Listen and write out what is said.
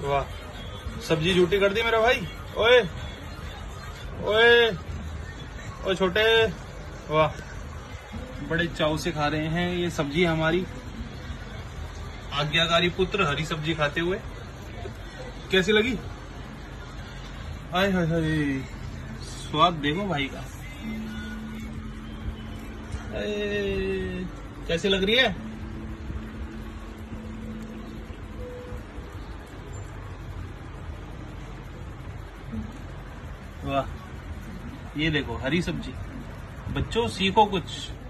वाह, सब्जी झूठी कर दी मेरा भाई। ओए ओए ओए छोटे, वाह, बड़े चाव से खा रहे हैं ये सब्जी हमारी। आज्ञाकारी पुत्र हरी सब्जी खाते हुए। कैसी लगी? हाय हाय हाय, स्वाद देखो भाई का। कैसी लग रही है? वाह, ये देखो हरी सब्जी। बच्चों सीखो कुछ।